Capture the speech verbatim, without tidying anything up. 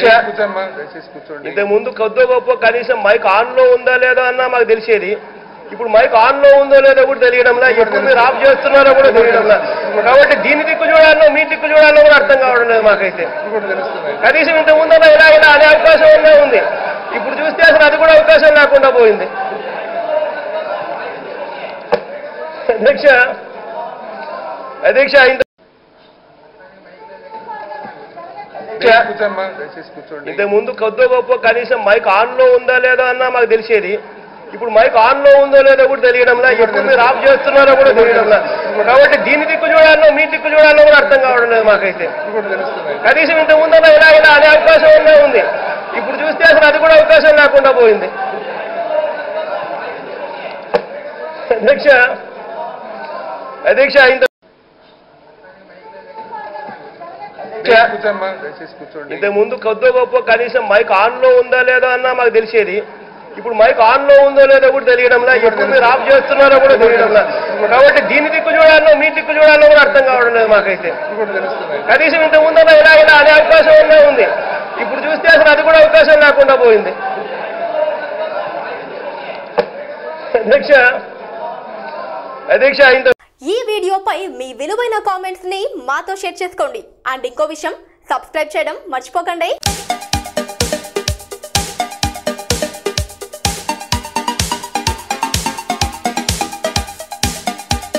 ఇంతకు ముందు కొద్దో గొప్ప కనీసం మైక్ ఆన్ లో ఉందా లేదా అన్నా మాకు తెలిసేది. ఇప్పుడు మైక్ ఆన్ లో ఉందో లేదో కూడా తెలియడంలా, ఎప్పుడు మీరు ఆఫ్ చేస్తున్నారో కూడా తెలియడంలా. కాబట్టి దీని దిక్కు చూడాలో మీ దిక్కు చూడాలో కూడా అర్థం కావడం లేదు మాకైతే. కనీసం ఇంత ముందన్నా ఇలా ఇలా అనే అవకాశం ఉండే ఉంది. ఇప్పుడు చూస్తే అసలు అది కూడా అవకాశం లేకుండా పోయింది. అధ్యక్ష అధ్యక్ష ఇంతకు ముందు కొద్దో గొప్ప కనీసం మైక్ ఆన్ లో ఉందా లేదా అన్నా మాకు తెలిసేది. ఇప్పుడు మైక్ ఆన్ లో ఉందో లేదో కూడా తెలియడంలా, ఎప్పుడు మీరు ఆఫ్ చేస్తున్నారో కూడా తెలియడంలా. కాబట్టి దీని దిక్కు చూడాలో మీ దిక్కు చూడాలో కూడా అర్థం కావడం లేదు మాకైతే. కనీసం ఇంత ముందన్నా ఇలా ఇలా అనే అవకాశం ఉండే ఉంది. ఇప్పుడు చూస్తే అసలు అది కూడా అవకాశం లేకుండా పోయింది. అధ్యక్ష అధ్యక్ష ఇంతకు ముందు కొద్దో గొప్ప కనీసం మైక్ ఆన్ లో ఉందా లేదా అన్నా మాకు తెలిసేది. ఇప్పుడు మైక్ ఆన్ లో ఉందో లేదో కూడా తెలియడంలా, ఎప్పుడు మీరు ఆఫ్ చేస్తున్నారో కూడా తెలియడంలా. కాబట్టి దీని దిక్కు చూడాలో మీ దిక్కు చూడాలో కూడా అర్థం కావడం లేదు మాకైతే. కనీసం ఇంత ముందన్నా ఇలా ఇలా అనే అవకాశం ఉండే ఉంది. ఇప్పుడు చూస్తే అసలు అది కూడా అవకాశం లేకుండా పోయింది. అధ్యక్ష అధ్యక్ష ఈ వీడియోపై మీ విలువైన కామెంట్స్ ని మాతో షేర్ చేసుకోండి. అండ్ ఇంకో విషయం, సబ్స్క్రైబ్ చేయడం మర్చిపోకండి.